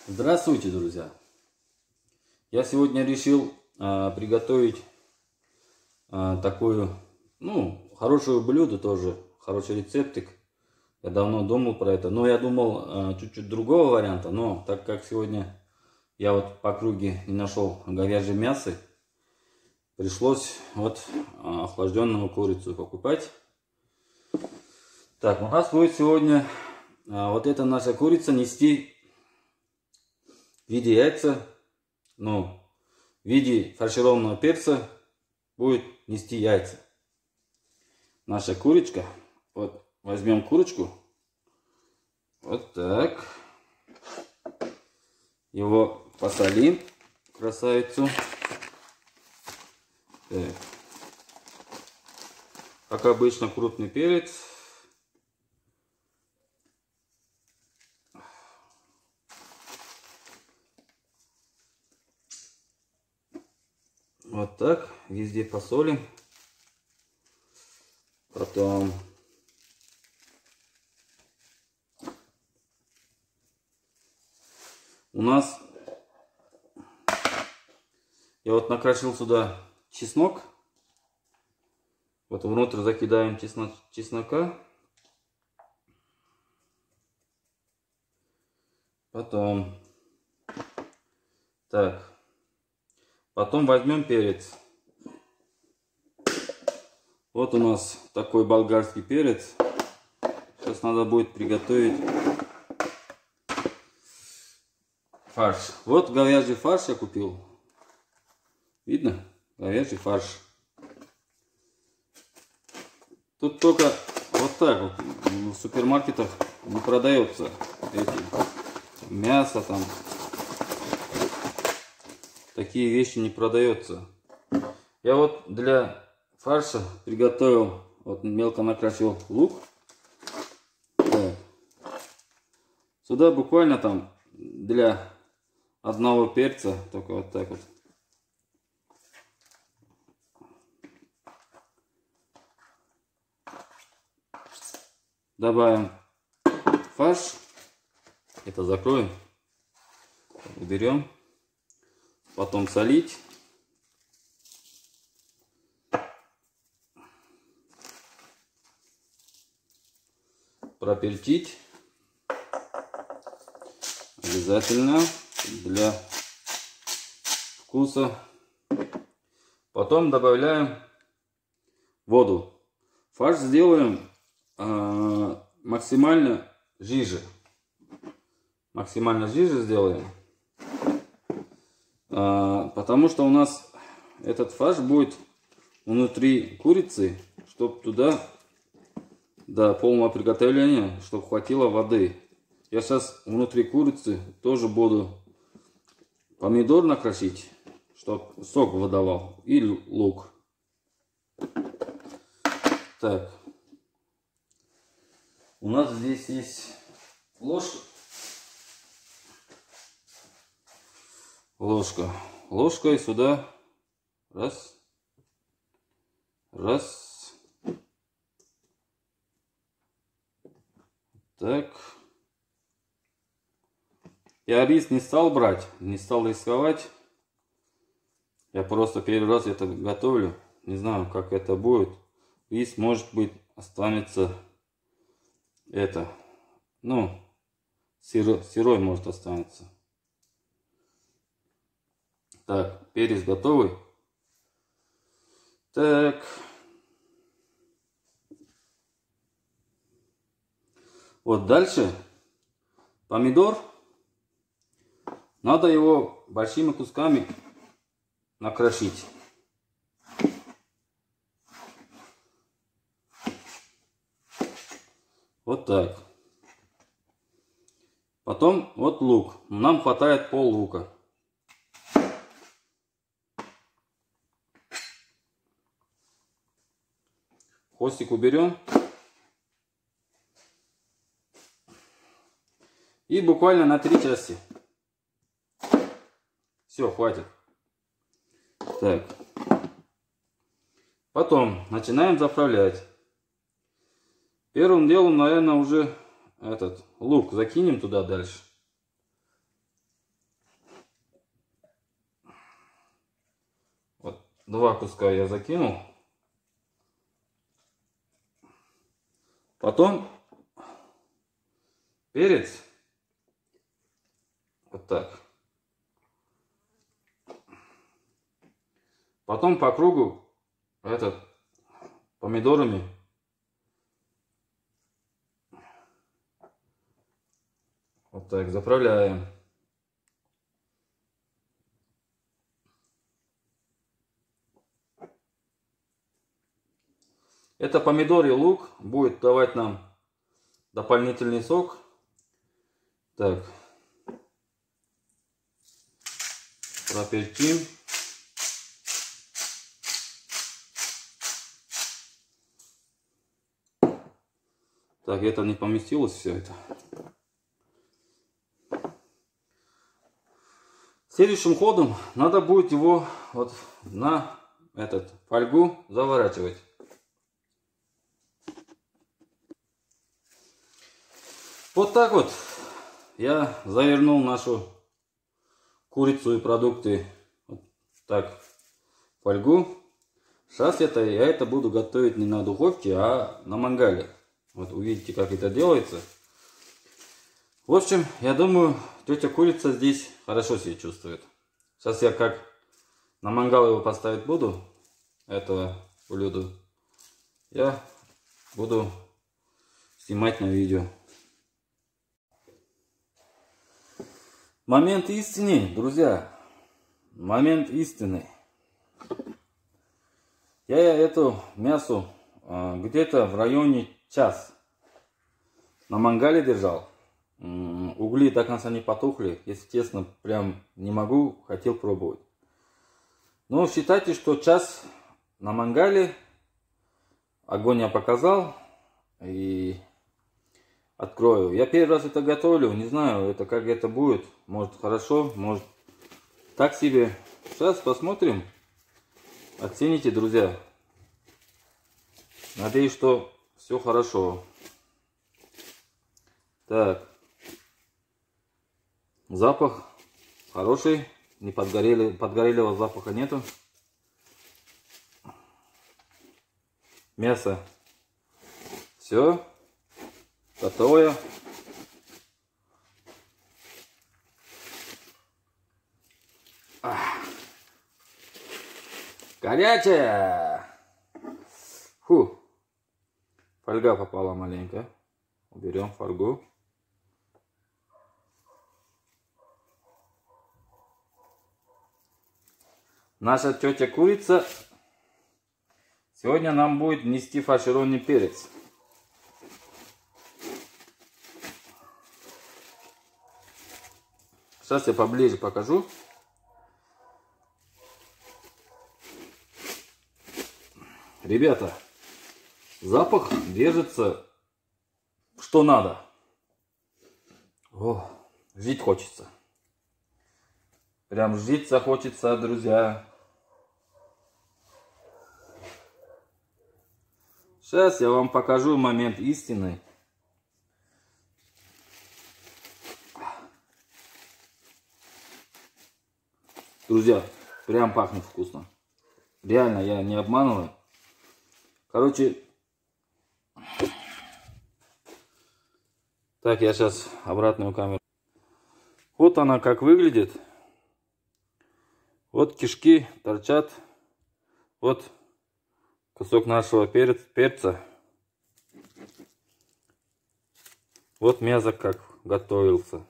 Здравствуйте, друзья! Я сегодня решил приготовить такую, хорошее блюдо тоже, хороший рецептик. Я давно думал про это, но я думал чуть-чуть другого варианта, но так как сегодня я вот по округе не нашел говяжье мясо, пришлось вот охлажденную курицу покупать. Так, у нас будет сегодня вот эта наша курица нести в виде яйца, в виде фаршированного перца будет нести яйца. Наша курочка, вот возьмем курочку, вот так, его посолим, красавицу. Так. Как обычно, крупный перец. Вот так, везде посолим. Потом у нас, я вот накрошил сюда чеснок. Вот внутрь закидаем чеснока. Потом, так. Потом возьмем перец. Вот у нас такой болгарский перец. Сейчас надо будет приготовить фарш. Вот говяжий фарш я купил. Видно? Говяжий фарш. Тут только вот так вот в супермаркетах не продается эти мясо там. Такие вещи не продается. Я вот для фарша приготовил, вот мелко накрошил лук. Так. Сюда буквально там для одного перца, только вот так вот. Добавим фарш. Это закроем. Уберем. Потом солить. Проперчить. Обязательно для вкуса. Потом добавляем воду. Фарш сделаем максимально жиже. Максимально жиже сделаем. Потому что у нас этот фарш будет внутри курицы, чтобы туда до полного приготовления, чтобы хватило воды. Я сейчас внутри курицы тоже буду помидор накрошить, чтобы сок выдавал, и лук. Так, у нас здесь есть ложка. Ложкой сюда раз. Так. Я рис не стал брать, не стал рисковать. Я просто первый раз это готовлю. Не знаю, как это будет. Рис, может быть, останется сырой может останется. Так, перец готовый. Так. Вот дальше помидор. Надо его большими кусками накрошить. Вот так. Потом вот лук. Нам хватает пол лука. Хвостик уберем. И буквально на 3 части. Все, хватит. Так. Потом начинаем заправлять. Первым делом, наверное, уже этот лук закинем туда дальше. 2 куска я закинул. Потом перец. Вот так. Потом по кругу помидорами. Вот так заправляем. Это помидор и лук будет давать нам дополнительный сок. Так. Проперчим. Так, это не поместилось все это. Следующим ходом надо будет его вот на фольгу заворачивать. Вот так вот я завернул нашу курицу и продукты вот так в фольгу. Сейчас я это буду готовить не на духовке, а на мангале. Вот увидите, как это делается. В общем, я думаю, тетя курица здесь хорошо себя чувствует. Сейчас я как на мангал его поставить буду, этого блюда, я буду снимать на видео. Момент истины, друзья. Момент истины. Я эту мясо где-то в районе час на мангале держал. Угли до конца не потухли. Если честно, прям не могу, хотел пробовать. Но считайте, что час на мангале. Огонь я показал. И открою. Я первый раз это готовлю. Не знаю, это как это будет. Может хорошо, может так себе. Сейчас посмотрим. Оцените, друзья. Надеюсь, что все хорошо. Так. Запах хороший. Не подгорелого запаха нету. Мясо. Все. Готовое. Горячая. Фу. Фольга попала маленько. Уберем фольгу. Наша тетя курица сегодня нам будет нести фаршированный перец. Сейчас я поближе покажу. Ребята, запах держится что надо. О, жить хочется. Прям жить захочется, друзья. Сейчас я вам покажу момент истины. Друзья, прям пахнет вкусно. Реально, я не обманываю. Короче, так, я сейчас обратную камеру. Вот она как выглядит. Вот кишки торчат. Вот кусок нашего перца. Вот мясо как готовился.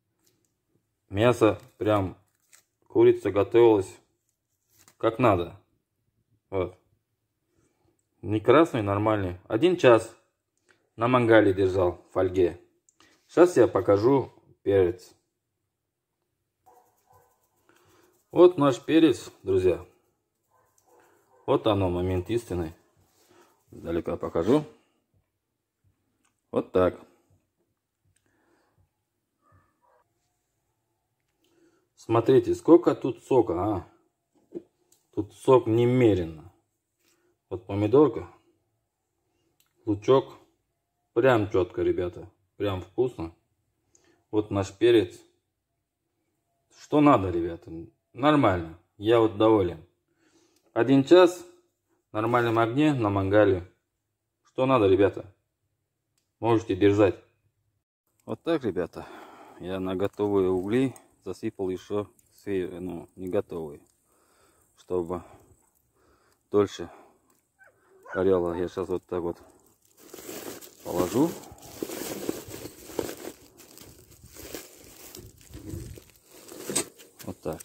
Мясо прям, курица готовилась как надо. Вот. Не красный, нормальный. 1 час на мангале держал в фольге. Сейчас я покажу перец. Вот наш перец, друзья. Вот оно, момент истины. Далеко покажу. Вот так. Смотрите, сколько тут сока, а? Тут сок немерено. Вот помидорка, лучок. Прям четко, ребята. Прям вкусно. Вот наш перец. Что надо, ребята. Нормально. Я вот доволен. 1 час на нормальном огне на мангале. Что надо, ребята? Можете держать. Вот так, ребята. Я на готовые угли засыпал еще не готовые, чтобы дольше горело. Я сейчас вот так вот положу. Вот так.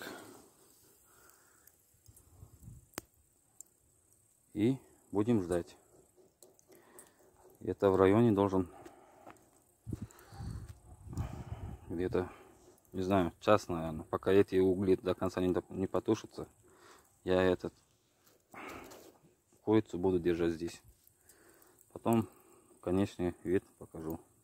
И будем ждать. Это в районе должен где-то, не знаю, час, наверное. Пока эти угли до конца не потушатся, я курицу буду держать здесь. Потом конечный вид покажу.